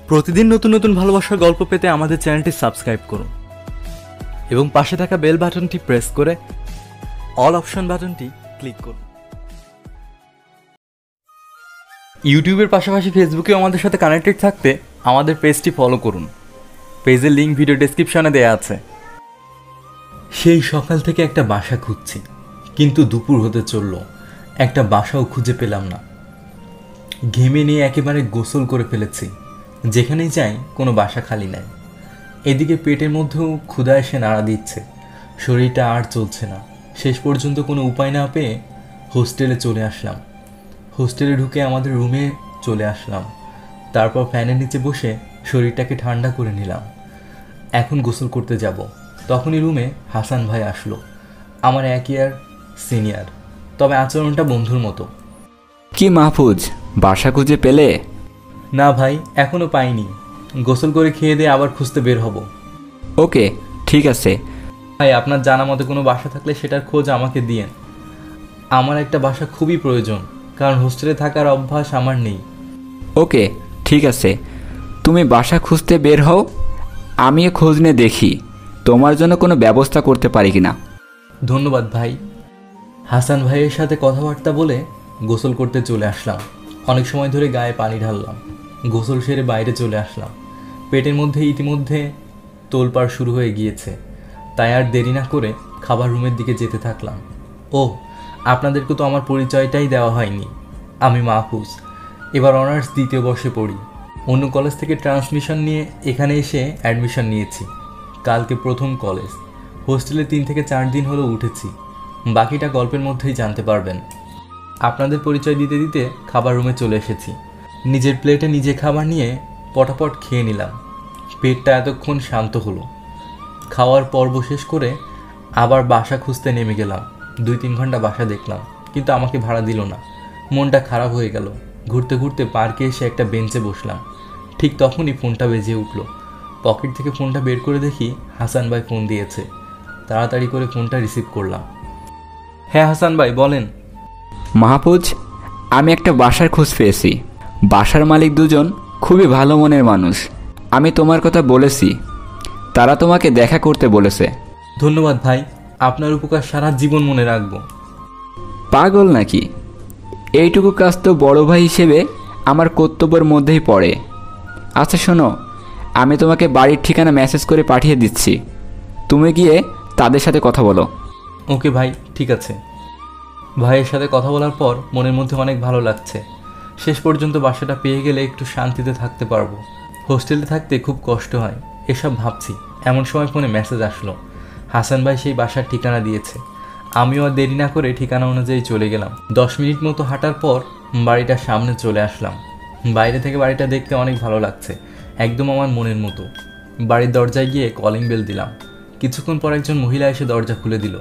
প্রতিদিন নতুন নতুন ভালোবাসার গল্প পেতে আমাদের চ্যানেলটি সাবস্ক্রাইব করুন এবং পাশে থাকা বেল বাটনটি প্রেস করে অল অপশন বাটনটি ক্লিক করুন। ইউটিউবের পাশাপাশি ফেসবুকেও আমাদের সাথে কানেক্টেড থাকতে আমাদের পেজটি ফলো করুন। পেজের লিঙ্ক ভিডিও ডেসক্রিপশনে দেওয়া আছে। সেই সকাল থেকে একটা বাসা খুঁজছি, কিন্তু দুপুর হতে চলল, একটা বাসাও খুঁজে পেলাম না। ঘেমে নিয়ে একেবারে গোসল করে ফেলেছি, যেখানেই যাই কোনো বাসা খালি নাই। এদিকে পেটের মধ্যেও ক্ষুধা এসে নাড়া দিচ্ছে, শরীরটা আর চলছে না। শেষ পর্যন্ত কোনো উপায় না পেয়ে হোস্টেলে চলে আসলাম। হোস্টেলে ঢুকে আমাদের রুমে চলে আসলাম। তারপর ফ্যানের নিচে বসে শরীরটাকে ঠান্ডা করে নিলাম। এখন গোসল করতে যাব। তখনই রুমে হাসান ভাই আসলো, আমার 1 ইয়ার সিনিয়র, তবে আচরণটা বন্ধুর মতো। কি মাহফুজ, বাসা খুঁজে পেলে? না ভাই, এখনও পাইনি। গোসল করে খেয়ে দিয়ে আবার খুঁজতে বের হব। ওকে, ঠিক আছে। ভাই, আপনার জানা মতে কোনো বাসা থাকলে সেটার খোঁজ আমাকে দিয়েন। আমার একটা বাসা খুবই প্রয়োজন, কারণ হোস্টেলে থাকার অভ্যাস আমার নেই। ওকে, ঠিক আছে, তুমি বাসা খুঁজতে বের হও, আমিও খোঁজ নিয়ে দেখি তোমার জন্য কোনো ব্যবস্থা করতে পারি কিনা। ধন্যবাদ ভাই। হাসান ভাইয়ের সাথে কথাবার্তা বলে গোসল করতে চলে আসলাম। অনেক সময় ধরে গায়ে পানি ঢাললাম। গোসল সেরে বাইরে চলে আসলাম। পেটের মধ্যে ইতিমধ্যে তোলপাড় শুরু হয়ে গিয়েছে, তাই আর দেরি না করে খাবার রুমের দিকে যেতে থাকলাম। ও, আপনাদেরকে তো আমার পরিচয়টাই দেওয়া হয়নি। আমি মাহফুজ, এবার অনার্স 2য় বর্ষে পড়ি। অন্য কলেজ থেকে ট্রান্সমিশন নিয়ে এখানে এসে অ্যাডমিশন নিয়েছি। কালকে প্রথম কলেজ। হোস্টেলে 3 থেকে 4 দিন হলো উঠেছি। বাকিটা গল্পের মধ্যেই জানতে পারবেন। আপনাদের পরিচয় দিতে দিতে খাবার রুমে চলে এসেছি। নিজের প্লেটে নিজে খাবার নিয়ে পটাপট খেয়ে নিলাম। পেটটা এতক্ষণ শান্ত হলো। খাওয়ার পর্ব শেষ করে আবার বাসা খুঁজতে নেমে গেলাম। 2-3 ঘন্টা বাসা দেখলাম, কিন্তু আমাকে ভাড়া দিল না। মনটা খারাপ হয়ে গেল। ঘুরতে ঘুরতে পার্কে এসে একটা বেঞ্চে বসলাম। ঠিক তখনই ফোনটা বেজে উঠল। পকেট থেকে ফোনটা বের করে দেখি হাসান ভাই ফোন দিয়েছে। তাড়াতাড়ি করে ফোনটা রিসিভ করলাম। হ্যাঁ হাসান ভাই, বলেন। মাহফুজ, আমি একটা বাসার খোঁজ পেয়েছি। বাসার মালিক 2জন খুবই ভালো মনের মানুষ। আমি তোমার কথা বলেছি, তারা তোমাকে দেখা করতে বলেছে। ধন্যবাদ ভাই, আপনার উপকার সারা জীবন মনে রাখবো। পাগল নাকি? এইটুকু কাজ তো বড় ভাই হিসেবে আমার কর্তব্যের মধ্যেই পড়ে। আচ্ছা শোনো, আমি তোমাকে বাড়ির ঠিকানা মেসেজ করে পাঠিয়ে দিচ্ছি, তুমি গিয়ে তাদের সাথে কথা বলো। ওকে ভাই, ঠিক আছে। ভাইয়ের সাথে কথা বলার পর মনের মধ্যে অনেক ভালো লাগছে। শেষ পর্যন্ত বাসাটা পেয়ে গেলে একটু শান্তিতে থাকতে পারবো। হোস্টেলে থাকতে খুব কষ্ট হয়, এসব ভাবছি। এমন সময় ফোনে মেসেজ আসলো, হাসান ভাই সেই বাসার ঠিকানা দিয়েছে। আমিও আর দেরি না করে ঠিকানা অনুযায়ী চলে গেলাম। 10 মিনিট মতো হাঁটার পর বাড়িটার সামনে চলে আসলাম। বাইরে থেকে বাড়িটা দেখতে অনেক ভালো লাগছে, একদম আমার মনের মতো। বাড়ির দরজায় গিয়ে কলিং বেল দিলাম। কিছুক্ষণ পর একজন মহিলা এসে দরজা খুলে দিল।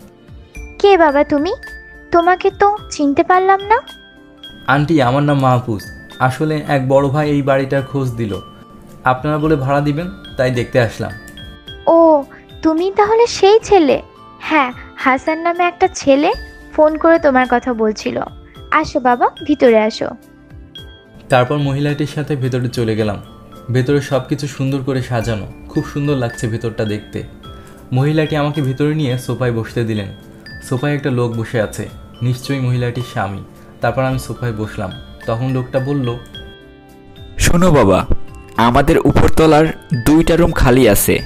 কে বাবা তুমি? তোমাকে তো চিনতে পারলাম না। আন্টি, আমার নাম মাহফুজ। আসলে এক বড় ভাই এই বাড়িটার খোঁজ দিল, আপনারা বলে ভাড়া দিবেন, তাই দেখতে আসলাম। ও, তুমি তাহলে সেই ছেলে? হ্যাঁ, হাসান নামে একটা ছেলে ফোন করে তোমার কথা বলছিল। আসো বাবা, ভিতরে আসো। তারপর মহিলাটির সাথে ভেতরে চলে গেলাম। ভেতরে সব কিছু সুন্দর করে সাজানো, খুব সুন্দর লাগছে ভেতরটা দেখতে। মহিলাটি আমাকে ভেতরে নিয়ে সোফায় বসতে দিলেন। সোফায় একটা লোক বসে আছে, নিশ্চয়ই মহিলাটির স্বামী। তারপর আমি সোফায় বসলাম। তখন লোকটা বলল, শোনো বাবা, আমাদের উপরতলার 2টা রুম খালি আছে,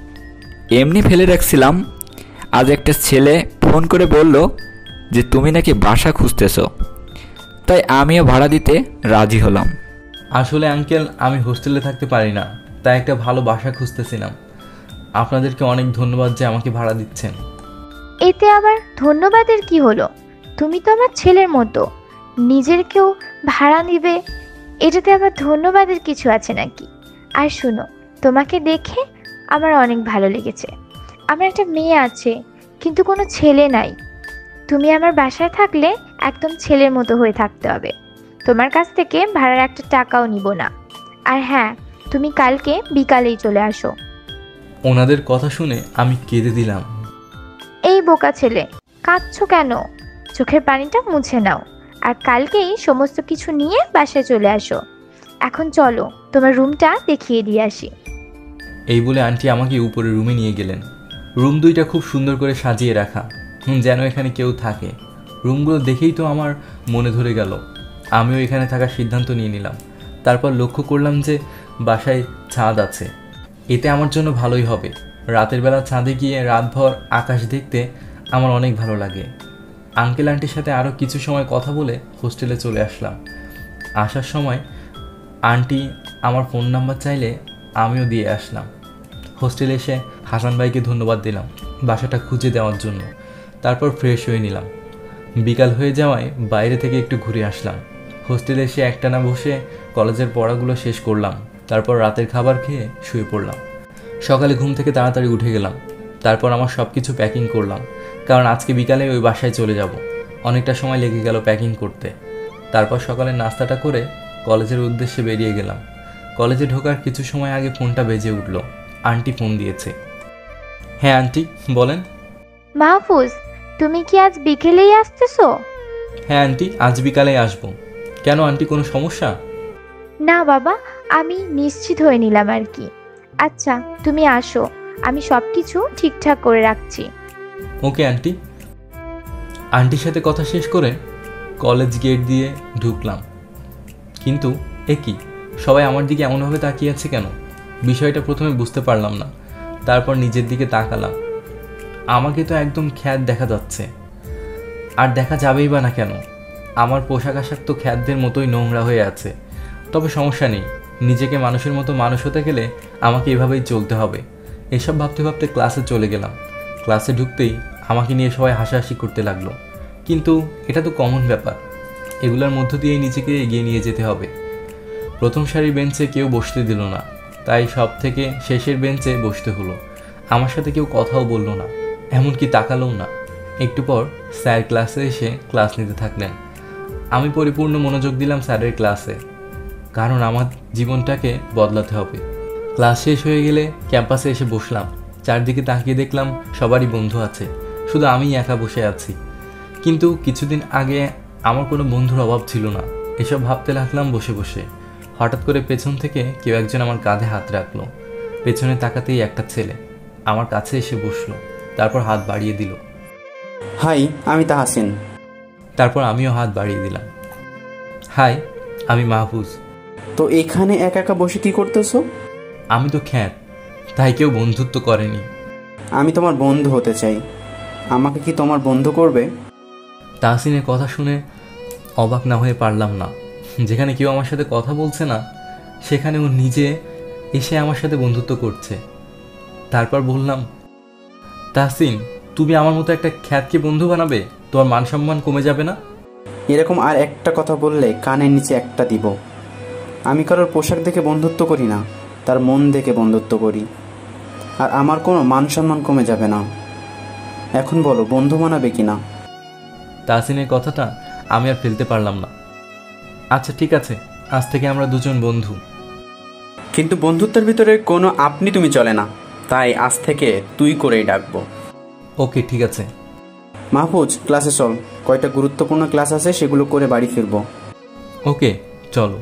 এমনি ফেলে রাখছিলাম। আজ একটা ছেলে ফোন করে বলল যে তুমি নাকি বাসা খুঁজতেছো, তাই আমিও ভাড়া দিতে রাজি হলাম। আসলে আঙ্কেল, আমি হোস্টেলে থাকতে পারি না, তাই একটা ভালো বাসা খুঁজতেছিলাম। আপনাদেরকে অনেক ধন্যবাদ যে আমাকে ভাড়া দিচ্ছেন। এতে আবার ধন্যবাদের কি হলো? তুমি তো আমার ছেলের মতো, নিজের কেউ ভাড়া নিবে, এটাতে আবার ধন্যবাদের কিছু আছে নাকি? আর শুনো, তোমাকে দেখে আমার অনেক ভালো লেগেছে। আমার একটা মেয়ে আছে, কিন্তু কোনো ছেলে নাই। তুমি আমার বাসায় থাকলে একদম ছেলের মতো হয়ে থাকতে হবে। তোমার কাছ থেকে ভাড়ার একটা টাকাও নিব না। আর হ্যাঁ, তুমি কালকে বিকালেই চলে আসো। ওনাদের কথা শুনে আমি কেঁদে দিলাম। এই বোকা ছেলে, কাঁদছো কেন? চোখের পানিটা মুছে নাও, আর কালকেই সমস্ত কিছু নিয়ে বাসায় চলে আসো। এখন চলো তোমার রুমটা দেখিয়ে দিয়ে আসি। এই বলে আন্টি আমাকে উপরে রুমে নিয়ে গেলেন। রুম দুইটা খুব সুন্দর করে সাজিয়ে রাখা, যেন এখানে কেউ থাকে। রুমগুলো দেখেই তো আমার মনে ধরে গেল। আমিও এখানে থাকার সিদ্ধান্ত নিয়ে নিলাম। তারপর লক্ষ্য করলাম যে বাসায় ছাদ আছে, এতে আমার জন্য ভালোই হবে। রাতের বেলা ছাদে গিয়ে রাতভর আকাশ দেখতে আমার অনেক ভালো লাগে। আঙ্কেল আন্টির সাথে আরও কিছু সময় কথা বলে হোস্টেলে চলে আসলাম। আসার সময় আন্টি আমার ফোন নাম্বার চাইলে আমিও দিয়ে আসলাম। হোস্টেলে এসে হাসান ভাইকে ধন্যবাদ দিলাম বাসাটা খুঁজে দেওয়ার জন্য। তারপর ফ্রেশ হয়ে নিলাম। বিকাল হয়ে যাওয়ায় বাইরে থেকে একটু ঘুরে আসলাম। হোস্টেলে এসে একটানা বসে কলেজের পড়াগুলো শেষ করলাম। তারপর রাতের খাবার খেয়ে শুয়ে পড়লাম। সকালে ঘুম থেকে তাড়াতাড়ি উঠে গেলাম। তারপর আমার সব কিছু প্যাকিং করলাম, কারণ আজকে বিকালে ওই বাসায় চলে যাব। অনেকটা সময় লেগে গেল প্যাকিং করতে। তারপর সকালে নাস্তাটা করে কলেজের উদ্দেশ্যে বেরিয়ে গেলাম। কলেজে ঢোকার কিছু সময় আগে ফোনটা বেজে উঠল। আন্টি ফোন দিয়েছে। হ্যাঁ আন্টি বলেন। মাহফুজ, তুমি কি আজ বিকেলেই আসতেছো? হ্যাঁ আন্টি, আজ বিকালেই আসবো। কেন আন্টি, কোনো সমস্যা? না বাবা, আমি নিশ্চিত হয়ে নিলাম আর কি। আচ্ছা তুমি আসো, আমি সব কিছু ঠিকঠাক করে রাখছি। Okay aunty. আন্টির সাথে কথা শেষ করে কলেজ গেট দিয়ে ঢুকলাম। কিন্তু কি, সবাই আমার দিকে এমনভাবে তাকিয়ে আছে কেন? বিষয়টা প্রথমে বুঝতে পারলাম না। তারপর নিজের দিকে তাকালাম। আমাকে তো একদম খ্যাত দেখা যাচ্ছে। আর দেখা যাবেই বা না কেন? আমার পোশাক আশাক তো খ্যাতদের মতোই নোংরা হয়ে আছে। তবে সমস্যা নেই, নিজেকে মানুষের মতো মানুষ হতে গেলে আমাকে এভাবেই চলতে হবে। এসব ভাবতে ভাবতে ক্লাসে চলে গেলাম। ক্লাসে ঢুকতেই আমাকে নিয়ে সবাই হাসাহাসি করতে লাগলো। কিন্তু এটা তো কমন ব্যাপার, এগুলোর মধ্য দিয়েই নিজেকে এগিয়ে নিয়ে যেতে হবে। প্রথম সারির বেঞ্চে কেউ বসতে দিল না, তাই সব থেকে শেষের বেঞ্চে বসতে হলো। আমার সাথে কেউ কথাও বলল না, এমনকি তাকালোও না। একটু পর স্যার ক্লাসে এসে ক্লাস নিতে থাকলেন। আমি পরিপূর্ণ মনোযোগ দিলাম স্যারের ক্লাসে, কারণ আমার জীবনটাকে বদলাতে হবে। ক্লাস শেষ হয়ে গেলে ক্যাম্পাসে এসে বসলাম। চারদিকে তাকিয়ে দেখলাম সবারই বন্ধু আছে, শুধু আমিই একা বসে আছি। কিন্তু কিছুদিন আগে আমার কোনো বন্ধুর অভাব ছিল না। এসব ভাবতে লাগলাম বসে বসে। হঠাৎ করে পেছন থেকে কেউ একজন আমার কাঁধে হাত রাখলো। পেছনে তাকাতেই একটা ছেলে আমার কাছে এসে বসলো, তারপর হাত বাড়িয়ে দিল। হাই, আমি তাহসিন। তারপর আমিও হাত বাড়িয়ে দিলাম। হাই, আমি মাহফুজ। তো এখানে একা একা বসে কি করতেছো? আমি তো খ্যাত, তাই কেউ বন্ধুত্ব করেনি। আমি তোমার বন্ধু হতে চাই, আমাকে কি তোমার বন্ধু করবে? তাহসিনের কথা শুনে অবাক না হয়ে পারলাম না। যেখানে কেউ আমার সাথে কথা বলছে না, সেখানে ও নিজে এসে আমার সাথে বন্ধুত্ব করছে। তারপর বললাম, তাহসিন, তুমি আমার মতো একটা খ্যাতকে বন্ধু বানাবে? তোমার মান সম্মান কমে যাবে না? এরকম আর একটা কথা বললে কানের নিচে একটা দিব। আমি কারোর পোশাক দেখে বন্ধুত্ব করি না, তার মন দেখে বন্ধুত্ব করি। আর আমার কোনো মান সম্মান কমে যাবে না। এখন বলো, বন্ধু বানাবে কি না? তাহসিনের কথাটা আমি আর ফেলতে পারলাম না। আচ্ছা ঠিক আছে, আজ থেকে আমরা দুজন বন্ধু। কিন্তু বন্ধুত্বের ভিতরে কোনো আপনি তুমি চলে না, তাই আজ থেকে তুই করেই ডাকবো। ওকে ঠিক আছে। মাহফুজ, ক্লাসে চল, কয়টা গুরুত্বপূর্ণ ক্লাস আছে সেগুলো করে বাড়ি ফিরবো। ওকে চলো।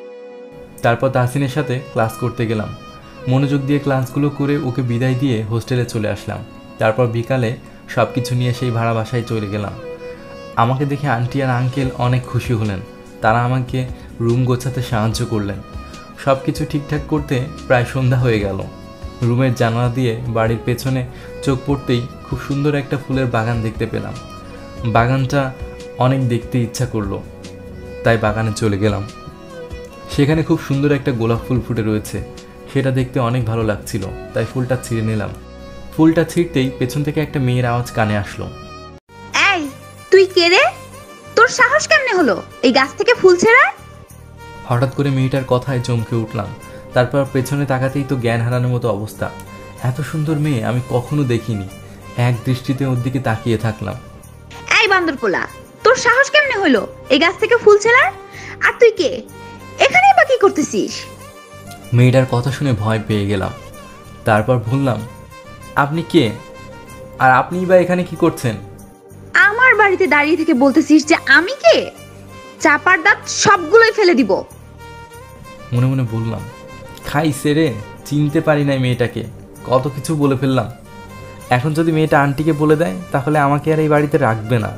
তারপর তাহসিনের সাথে ক্লাস করতে গেলাম। মনোযোগ দিয়ে ক্লাসগুলো করে ওকে বিদায় দিয়ে হোস্টেলে চলে আসলাম। তারপর বিকালে সব কিছু নিয়ে সেই ভাড়া বাসায় চলে গেলাম। আমাকে দেখে আন্টি আর আঙ্কেল অনেক খুশি হলেন। তারা আমাকে রুম গোছাতে সাহায্য করলেন। সব কিছু ঠিকঠাক করতে প্রায় সন্ধ্যা হয়ে গেল। রুমের জানালা দিয়ে বাড়ির পেছনে চোখ পড়তেই খুব সুন্দর একটা ফুলের বাগান দেখতে পেলাম। বাগানটা অনেক দেখতে ইচ্ছা করলো, তাই বাগানে চলে গেলাম। সেখানে খুব সুন্দর একটা গোলাপ ফুল ফুটে রয়েছে, সেটা দেখতে অনেক ভালো লাগছিল, তাই ফুলটা ছিঁড়ে নিলাম। ফুলটা ছিঁড়তেই পেছন থেকে একটা মেয়ের আওয়াজ কানে আসলো। এই, তুই কে রে? তোর সাহস কেমনে হলো এই গাছ থেকে ফুল ছেঁড়ার? হঠাৎ করে মেয়েটার কথায় চমকে উঠলাম। তারপর পেছনে তাকাতেই তো জ্ঞান হারানোর মতো অবস্থা। এত সুন্দর মেয়ে আমি কখনো দেখিনি। এক দৃষ্টিতে ওর দিকে তাকিয়ে থাকলাম। এই বান্দরপোলা, তোর সাহস কেমনে হলো এই গাছ থেকে ফুল ছেঁড়ার? আর তুই কে? এখানেই বা কি করতেছিস? মেয়েটার কথা শুনে ভয় পেয়ে গেলাম। তারপর বললাম, আপনি কে? আর আপনিই বা এখানে কি করছেন? আমার বাড়িতে দাঁড়িয়ে থেকে বলতেছিস যে আমি কে? চাপার দাঁত সবগুলোই ফেলে দিব। মনে মনে বললাম, খাইছে রে, চিনতে পারি নাই মেয়েটাকে, কত কিছু বলে ফেললাম। এখন যদি মেয়েটা আন্টিকে বলে দেয় তাহলে আমাকে আর এই বাড়িতে রাখবে না।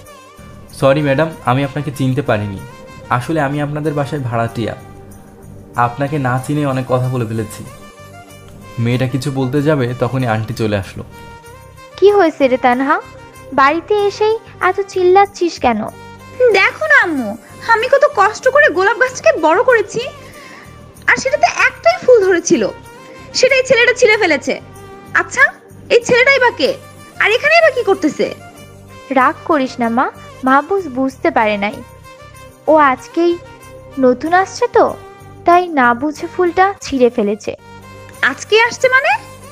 সরি ম্যাডাম, আমি আপনাকে চিনতে পারিনি। আসলে আমি আপনাদের বাসায় ভাড়াটিয়া। আপনাকে না চিনে অনেক কথা বলে ফেলেছি। মেয়েটা কিছু বলতে যাবে তখনই আন্টি চলে আসলো। কি হয়েছে রে তানহা? বাড়িতে এসেই এত চিল্লাচ্ছিস কেন? দেখো না আম্মু, আমি কত কষ্ট করে গোলাপ গাছটাকে বড় করেছি, আর সেটাতে একটাই ফুল ধরেছিল, সেটাই ছেলেটা ছিঁড়ে ফেলেছে। আচ্ছা, এই ছেলেটাই বা কে, আর এখানেই বা কি করতেছে? রাগ করিস না মা, মাহবুজ বুঝতে পারে নাই। ও আজকেই নতুন আসছে তো, তাই না বুঝে ফুলটা ছিঁড়ে ফেলেছে। আজকে আসছে মানে?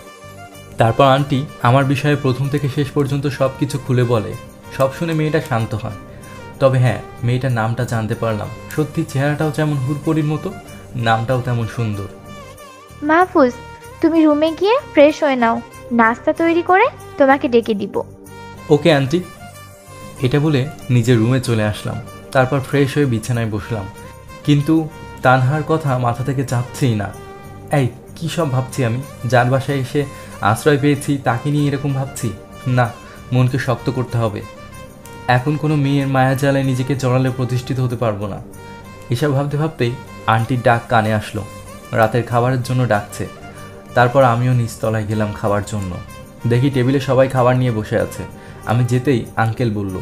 তারপর আন্টি আমার বিষয়ে প্রথম থেকে শেষ পর্যন্ত সব কিছু খুলে বলে। সব শুনে মেয়েটা শান্ত হয়। তবে হ্যাঁ, মেয়েটার নামটা জানতে পারলাম। সত্যি চেহারাটাও যেমন হুরপরির মতো, নামটাও তেমন সুন্দর। মাহফুজ, তুমি রুমে গিয়ে ফ্রেশ হয়ে নাও, নাস্তা তৈরি করে তোমাকে ডেকে দিব। Okay aunty. এটা বলে নিজের রুমে চলে আসলাম। তারপর ফ্রেশ হয়ে বিছানায় বসলাম। কিন্তু তানহার কথা মাথা থেকে যাচ্ছেই না। এই কী সব ভাবছি আমি? যার বাসায় এসে আশ্রয় পেয়েছি তাকে নিয়ে এরকম ভাবছি? না, মনকে শক্ত করতে হবে। এখন কোনো মেয়ের মায়া জালে নিজেকে জড়ালে প্রতিষ্ঠিত হতে পারবো না। এসব ভাবতে ভাবতেই আন্টির ডাক কানে আসলো। রাতের খাবারের জন্য ডাকছে। তারপর আমিও নিচতলায় গেলাম খাবার জন্য। দেখি টেবিলে সবাই খাবার নিয়ে বসে আছে। আমি যেতেই আঙ্কেল বলল,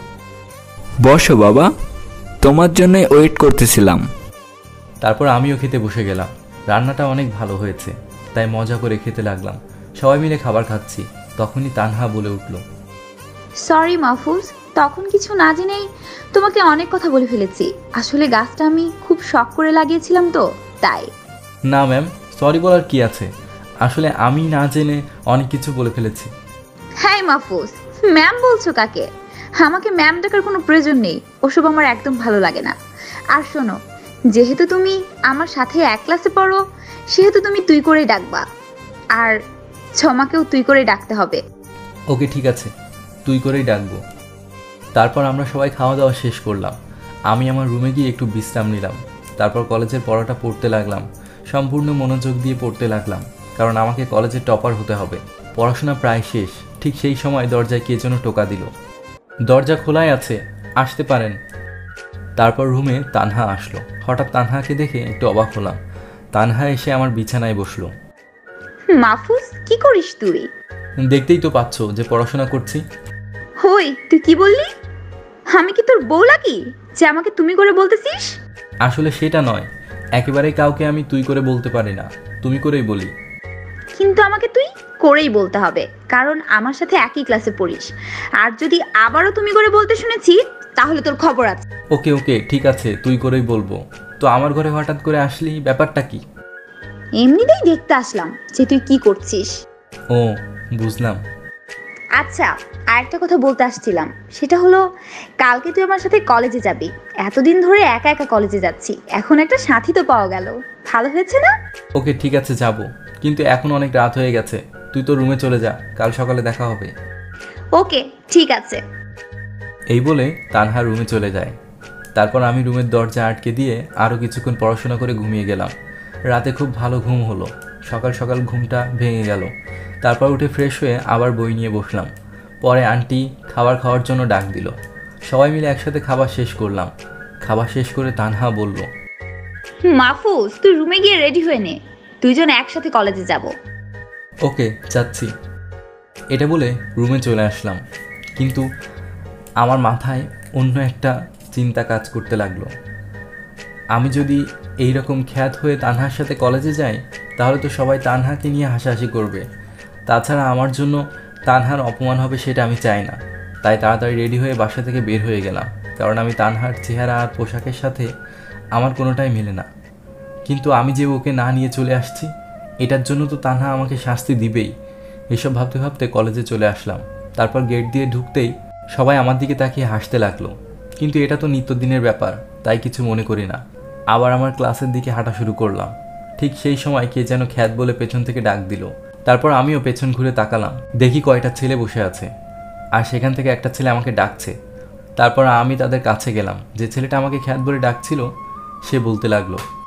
বসো বাবা, তোমার জন্যই ওয়েট করতেছিলাম। তারপর আমিও খেতে বসে গেলাম। রান্নাটা অনেক ভালো হয়েছে, তাই মজা করে খেতে লাগলাম। সবাই মিলে খাবার খাচ্ছি। তখনই তানহা বলে উঠল, সরি মাহফুজ, তখন কিছু না জেনেই তোমাকে অনেক কথা বলে ফেলেছি। আসলে গাছটা আমি খুব শখ করে লাগিয়েছিলাম তো, তাই। না ম্যাম, সরি বলার কি আছে? আসলে আমি না জেনে অনেক কিছু বলে ফেলেছি। হ্যাঁ মাহফুজ, ম্যাম বলছো কাকে? আমাকে ম্যাম ডাকার কোনো প্রয়োজন নেই, ওসব আমার একদম ভালো লাগে না। আর শোনো, যেহেতু তুমি আমার সাথে এক ক্লাসে পড়ো, সেহেতু তুমি তুই করেই ডাকবা, আর ছমাকেও তুই করেই ডাকতে হবে। ওকে ঠিক আছে, তুই করেই ডাকবো। তারপর আমরা সবাই খাওয়া দাওয়া শেষ করলাম। আমি আমার রুমে গিয়ে একটু বিশ্রাম নিলাম। তারপর কলেজের পড়াটা পড়তে লাগলাম। সম্পূর্ণ মনোযোগ দিয়ে পড়তে লাগলাম, কারণ আমাকে কলেজে টপার হতে হবে। পড়াশোনা প্রায় শেষ। ঠিক সেই সময় দরজায় কে যেন টোকা দিল। দরজা খোলাই আছে, আসতে পারেন। তারপর রুমে তানহা আসলো। হঠাৎ তানহাকে দেখে একটু অবাক হলাম। তানহা এসে আমার বিছানায় বসলো। মাহফুজ, কি করিস তুই? দেখতেই তো পাচ্ছ যে পড়াশোনা করছি। হই, তুই কি বললি? আমি কি তোর বউ লাগি যে আমাকে তুমি করে বলতেছিস? আসলে সেটা নয়, একেবারেই কাউকে আমি তুই করে বলতে পারি না, তুমি করেই বলি। কিন্তু আমাকে তুই করেই বলতে হবে, কারণ আমার সাথে একই ক্লাসে পড়িস। আর যদি আবারও তুমি করে বলতে শুনেছি, তাহলে তোর খবর আছে। ওকে ওকে ঠিক আছে, তুই করেই বলবো। তো আমার ঘরে হঠাৎ করে আসলি, ব্যাপারটা কি? এমনিতেই দেখতে আসলাম যে তুই কি করছিস। ও, বুঝলাম। আচ্ছা, আরেকটা কথা বলতে আসছিলাম, সেটা হলো কালকে তুই আমার সাথে কলেজে যাবি। এতদিন ধরে একা একা কলেজে যাচ্ছি, এখন একটা সাথী তো পাওয়া গেল, ভালো হয়েছে না? ওকে ঠিক আছে, যাব, কিন্তু এখন অনেক রাত হয়ে গেছে। তুই তো রুমে চলে যা, কাল সকালে দেখা হবে। ওকে ঠিক আছে। এই বলে তানহা রুমে চলে যায়। তারপর আমি রুমের দরজা আটকে দিয়ে আরও কিছুক্ষণ পড়াশোনা করে ঘুমিয়ে গেলাম। রাতে খুব ভালো ঘুম হলো। সকাল সকাল ঘুমটা ভেঙে গেল। তারপর উঠে ফ্রেশ হয়ে আবার বই নিয়ে বসলাম। পরে আন্টি খাবার খাওয়ার জন্য ডাক দিল। সবাই মিলে একসাথে খাবার শেষ করলাম। খাবার শেষ করে তানহা বলল, মাহফুজ, তুই রুমে গিয়ে রেডি হয়ে নে, দুইজন একসাথে কলেজে যাব। ওকে যাচ্ছি। এটা বলে রুমে চলে আসলাম, কিন্তু আমার মাথায় অন্য একটা চিন্তা কাজ করতে লাগলো। আমি যদি এই রকম খ্যাত হয়ে তানহার সাথে কলেজে যাই, তাহলে তো সবাই তানহাকে নিয়ে হাসাহাসি করবে। তাছাড়া আমার জন্য তানহার অপমান হবে, সেটা আমি চাই না। তাই তাড়াতাড়ি রেডি হয়ে বাসা থেকে বের হয়ে গেলাম, কারণ আমি তানহার চেহারা আর পোশাকের সাথে আমার কোনোটাই মেলে না। কিন্তু আমি যে ওকে না নিয়ে চলে আসছি, এটার জন্য তো তানহা আমাকে শাস্তি দিবেই। এসব ভাবতে ভাবতে কলেজে চলে আসলাম। তারপর গেট দিয়ে ঢুকতেই সবাই আমার দিকে তাকিয়ে হাসতে লাগলো, কিন্তু এটা তো নিত্যদিনের ব্যাপার, তাই কিছু মনে করি না। আবার আমার ক্লাসের দিকে হাঁটা শুরু করলাম। ঠিক সেই সময় কে যেন খ্যাত বলে পেছন থেকে ডাক দিল। তারপর আমিও পেছন ঘুরে তাকালাম, দেখি কয়টা ছেলে বসে আছে, আর সেখান থেকে একটা ছেলে আমাকে ডাকছে। তারপর আমি তাদের কাছে গেলাম। যে ছেলেটা আমাকে খ্যাত বলে ডাকছিল, সে বলতে লাগলো,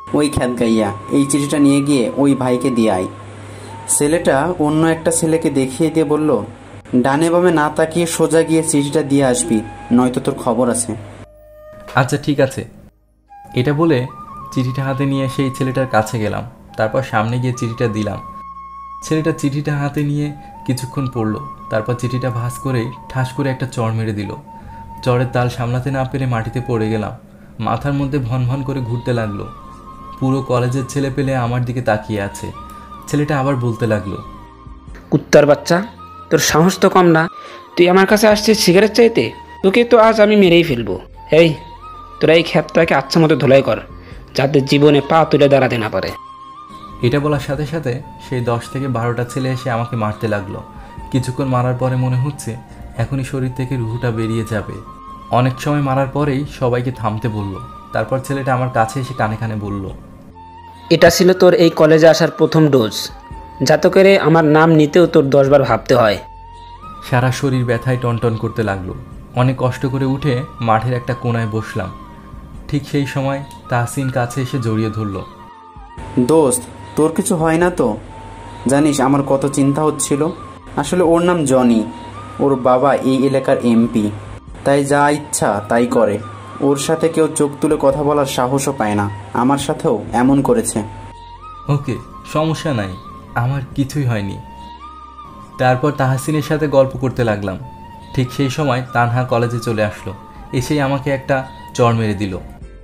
ওই খ্যাত গাইয়া, এই চিঠিটা নিয়ে গিয়ে ওই ভাইকে দিয়ে আয়। ছেলেটা অন্য একটা ছেলেকে দেখিয়ে দিয়ে বলল, ডানে বামে না তাকিয়ে সোজা গিয়ে চিঠিটা দিয়ে আসবি, নয়তো তোর খবর আছে। আচ্ছা ঠিক আছে। এটা বলে চিঠিটা হাতে নিয়ে সেই ছেলেটার কাছে গেলাম। তারপর সামনে গিয়ে চিঠিটা দিলাম। ছেলেটা চিঠিটা হাতে নিয়ে কিছুক্ষণ পড়ল। তারপর চিঠিটা ভাঁজ করেই ঠাস করে একটা চড় মেরে দিল। চড়ের তাল সামলাতে না পেরে মাটিতে পড়ে গেলাম। মাথার মধ্যে ভন ভন করে ঘুরতে লাগলো। পুরো কলেজের ছেলে পেলে আমার দিকে তাকিয়ে আছে। ছেলেটা আবার বলতে লাগলো, কুত্তার বাচ্চা, তোর সাহস তো কম না। তুই আমার কাছে আসছিস সিগারেট চাইতে? তোকে তো আজ আমি মেরেই ফেলবো। এই, তোরা এই ক্ষেতটাকে আচ্ছা মতো ধোলাই কর, যাতে জীবনে পা তুলে দাঁড়াতে না পারে। এটা বলার সাথে সাথে সেই 10 থেকে 12টা ছেলে এসে আমাকে মারতে লাগলো। কিছুক্ষণ মারার পরে মনে হচ্ছে এখনই শরীর থেকে রুহুটা বেরিয়ে যাবে। অনেক সময় মারার পরেই সবাইকে থামতে বলল। তারপর ছেলেটা আমার কাছে এসে কানে কানে বলল, এটা ছিল তোর এই কলেজে আসার প্রথম ডোজ, যাতে করে আমার নাম নিতেও তোর 10 বার ভাবতে হয়। সারা শরীর ব্যথায় টনটন করতে লাগলো। অনেক কষ্ট করে উঠে মাঠের একটা কোনায় বসলাম। ঠিক সেই সময় তাহসিন কাছে এসে জড়িয়ে ধরল। দোস্ত, তোর কিছু হয় না তো? জানিস আমার কত চিন্তা হচ্ছিল। আসলে ওর নাম জনি, ওর বাবা এই এলাকার এমপি, তাই যা ইচ্ছা তাই করে। ওর সাথে কেউ চোখ তুলে কথা বলার সাহসও পায় না। আমার সাথেও এমন করেছে। ওকে, সমস্যা নাই, আমার কিছুই হয়নি। তারপর তাহসিনের সাথে গল্প করতে লাগলাম। ঠিক সেই সময় তানহা কলেজে চলে আসলো। এসেই আমাকে একটা চড় মেরে দিল।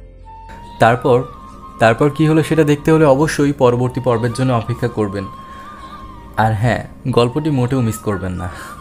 তারপর কি হলো সেটা দেখতে হলে অবশ্যই পরবর্তী পর্বের জন্য অপেক্ষা করবেন। আর হ্যাঁ, গল্পটি মোটেও মিস করবেন না।